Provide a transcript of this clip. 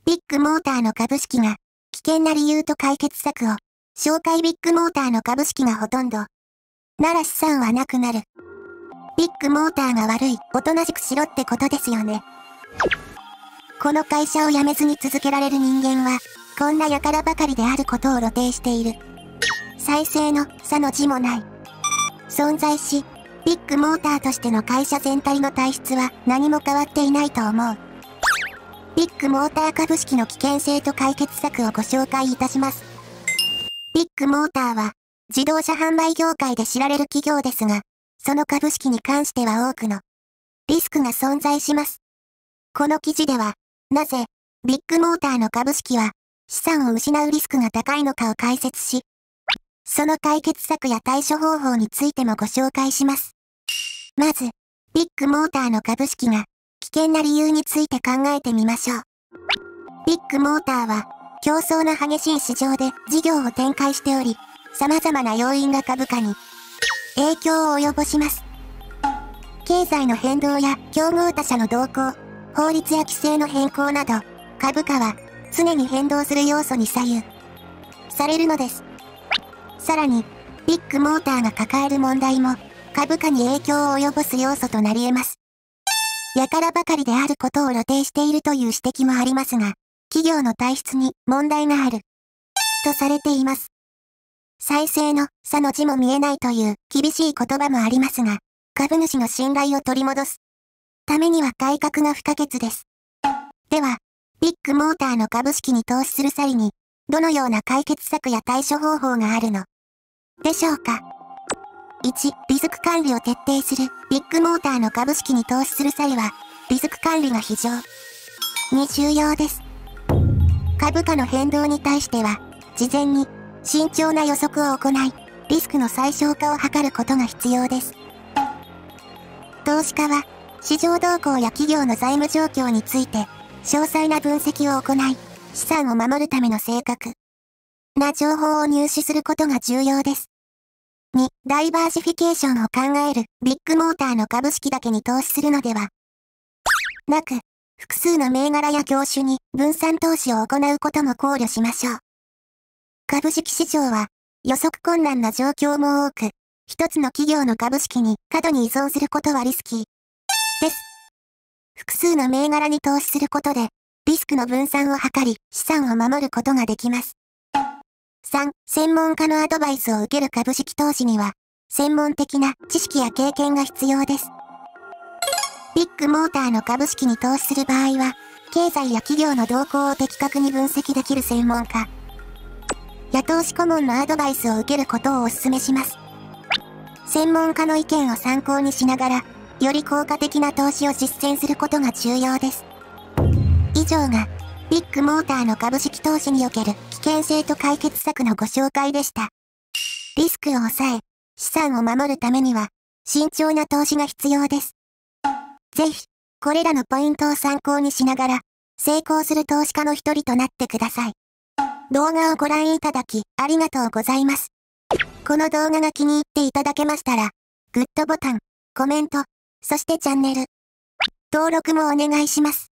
ビッグモーターの株式が危険な理由と解決策を紹介。ビッグモーターの株式がほとんどなら資産はなくなる。ビッグモーターが悪い、おとなしくしろってことですよね。この会社を辞めずに続けられる人間は、こんな輩ばかりであることを露呈している。再生の差の字もない。存在し、ビッグモーターとしての会社全体の体質は何も変わっていないと思う。ビッグモーター株式の危険性と解決策をご紹介いたします。ビッグモーターは、自動車販売業界で知られる企業ですが、その株式に関しては多くのリスクが存在します。この記事では、なぜ、ビッグモーターの株式は資産を失うリスクが高いのかを解説し、その解決策や対処方法についてもご紹介します。まず、ビッグモーターの株式が危険な理由について考えてみましょう。ビッグモーターは、競争の激しい市場で事業を展開しており、様々な要因が株価に影響を及ぼします。経済の変動や競合他社の動向、法律や規制の変更など、株価は常に変動する要素に左右されるのです。さらに、ビッグモーターが抱える問題も株価に影響を及ぼす要素となり得ます。輩ばかりであることを露呈しているという指摘もありますが、企業の体質に問題があるとされています。再生の差の字も見えないという厳しい言葉もありますが、株主の信頼を取り戻すためには改革が不可欠です。では、ビッグモーターの株式に投資する際に、どのような解決策や対処方法があるのでしょうか。1、リスク管理を徹底する。ビッグモーターの株式に投資する際は、リスク管理が非常に重要です。株価の変動に対しては、事前に慎重な予測を行い、リスクの最小化を図ることが必要です。投資家は、市場動向や企業の財務状況について、詳細な分析を行い、資産を守るための正確な情報を入手することが重要です。2、ダイバーシフィケーションを考える。ビッグモーターの株式だけに投資するのではなく、複数の銘柄や業種に分散投資を行うことも考慮しましょう。株式市場は予測困難な状況も多く、一つの企業の株式に過度に依存することはリスキーです。複数の銘柄に投資することで、リスクの分散を図り、資産を守ることができます。3、専門家のアドバイスを受ける。株式投資には、専門的な知識や経験が必要です。ビッグモーターの株式に投資する場合は、経済や企業の動向を的確に分析できる専門家や投資顧問のアドバイスを受けることをお勧めします。専門家の意見を参考にしながら、より効果的な投資を実践することが重要です。以上が、ビッグモーターの株式投資における危険性と解決策のご紹介でした。リスクを抑え、資産を守るためには、慎重な投資が必要です。ぜひ、これらのポイントを参考にしながら、成功する投資家の一人となってください。動画をご覧いただき、ありがとうございます。この動画が気に入っていただけましたら、グッドボタン、コメント、そしてチャンネル登録もお願いします。